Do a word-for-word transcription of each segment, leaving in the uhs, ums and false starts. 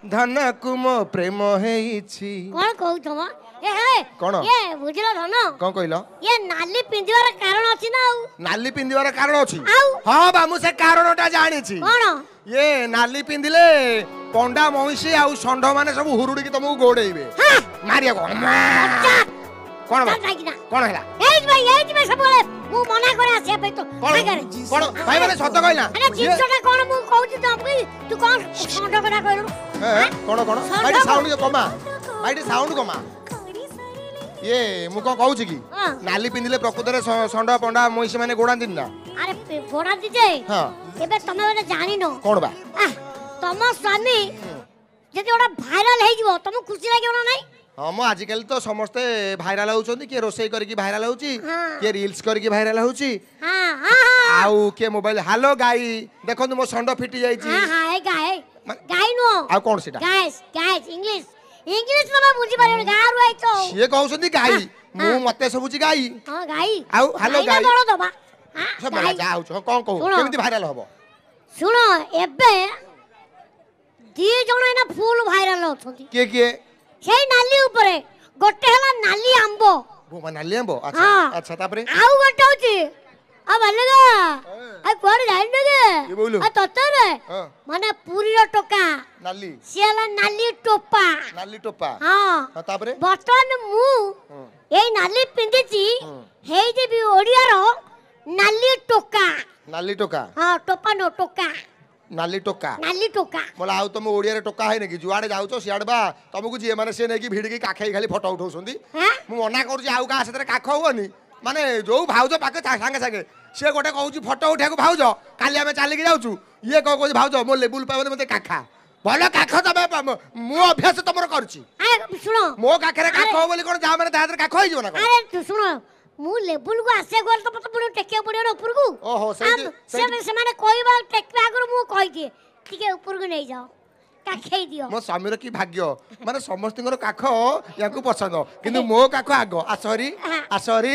धन को मो प्रेम हेइछि कोन कहू तमा ए हे कोन ये बुझिला धन कोन कहलो ये नाली पिंदिवार कारण अछि ना नाली पिंदिवार कारण अछि हां बा मु से कारणटा जानि छी कोन ये नाली पिंदिले पंडा महिषी आउ षंढ माने सब हुरुडी की तुमको गोडेइबे मारिया कोन कोन बा कोन हैला एज भाई एज में सब बोले मु मना करे आसे भाई तो काय करे कोन भाई माने सत कहला अरे जिंसटा कोन मु कहू त तू कोन षंढ करा कहलु कोन कोन भाई साउंड कमा भाई साउंड कमा ये मु को कहू छी की नाली पिंदिले प्रकृत रे षंढ पंडा महिषी माने गोडा दिन ना अरे गोडा दी जे हां एबे तमे माने जानि न कोन बा तम स्वामी जदि ओडा वायरल हे जीवो तम खुशी लागियो ना नहीं हां मो आज कल तो समस्ते वायरल होउछंती के रोसई करके वायरल होउची के रील्स करके वायरल होउची हां हां आउ के मोबाइल हेलो गाई देखो मो षंढ फिटी जाई छी हां हां ए गाय गाय नो आ कोन सेटा गाइस गाइस इंग्लिश इंग्लिश न मैं बुझी पारे गार होई तो ये कहउछंती गाई मु मते सबुची गाई हां गाई आउ हेलो गाई बड़ दबा हां सब बड़ा जाउ छ कोन कहू केमिति वायरल होबो सुनो एबे दी जण एना फुल वायरल होछंती के के सेई नाली ऊपरे गोटे हला नाली आंबो वो नाली आंबो अच्छा अच्छा तापरे आउ गोटे होची आ भलगा आ कोड जाइन नगे ये बोलू आ ततरे माने पूरी रो टोका नाली सेला नाली टोपा नाली टोपा हां तापरे बटन मु एई नाली पिंदिची हेई जे भी ओडिया रो नाली टोका नाली टोका हां टोपा नो टोका नाली टोका नाली टोका मोला आउ तुम ओडिया रे टोका है ने कि जुआडे जाउ छ सियाड बा तुमको जे माने से ने कि भिड़ के काखई खाली फोटो उठौसंदी मु मना करू जे आउ का सेतरे काख होनी माने जो भाउज पाके संगे संगे से गोटे कहू फोटो उठा को भाउज काली हमें चली के जाउछु ये कह कहू भाउज मो लेबुल पाबे मते काखा भलो काख तबे मु अभ्यास तमर करछि अरे सुनो मो काखरे काख हो बोली कोन जा माने दादर काख होई जो ना अरे तू सुनो मु लेबुल को आसे गोल तो पतो पुरो टेके पड़ियो ऊपर को ओहो से से से माने कोइबा टेके आगर मु कहि दे ठीक ऊपर को नहीं जाओ काखई दियो मो स्वामीर की भाग्य माने समस्तिंगर काख याकू पसंद किंतु मो काख आगो आसरी आसरी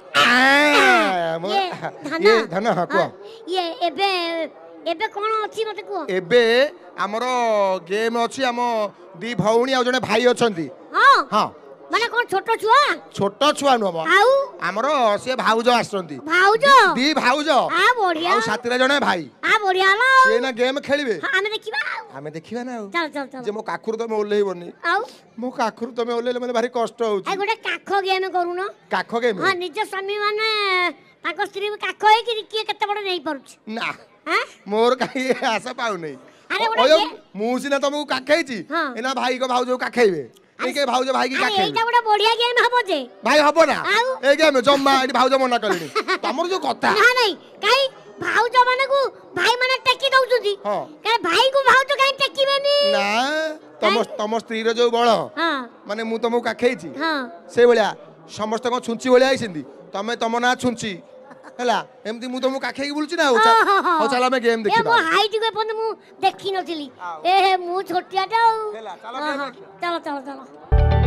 ये धन ह को ये एबे एबे कोन अछि मते को एबे हमरो गेम अछि हम दी भौणी आ जने भाई अछंती हां हां माने कोन छोटो छुआ छोटो छुआ नो आउ हमरो से भाउज आछंती भाउज दी भाउज आ बढ़िया आ सातरे जने भाई आ बढ़िया ना से ना गेम खेलिबे हमें देखिबा हमें देखिबा ना चल चल चल जे मो काखुर तो में ओल्हेइबनी आउ मो काखुर तो में ओल्हेले माने भारी कष्ट होउची आ गोटे काख गेम करू न काख गेम हां निज स्वामी माने ताको स्त्री काख होई कि के केते बड़ नहीं परुछ ना हां मोर काई आशा पाउ नै अरे ओडे मु सिना तुमको काखैची एना भाई को भाउज काखैबे एके भाउज भाई की काखै एटा बड़ा बढ़िया गेम हबो जे भाई हबो ना ए गेम जम्मा एटी भाउज मना करली तमर जो कथा ना नहीं काई भाउज माने को भाई माने टेकी दउछुदी हां के भाई को भाउज काई टेकीबेनी ना तम तम स्त्री रो जो बळ हां माने मु तुमको काखैची हां से बळिया समस्त को छुंची बळिया आइसिंदी तमे तम ना छुंची हला एमती मु तुमको काखै बुलची ना हो चला मैं गेम देखिबा ए मो हाइट को पन मु देखि नथिली ए हे मु छोटियाटा हला चलो चलो चलो चलो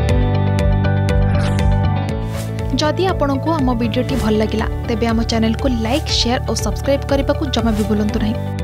जदि आपंक आम भिडी भल लगा तेब आम चैनल को लाइक शेयर और सब्सक्राइब करने को जमा भी भूलु नहीं।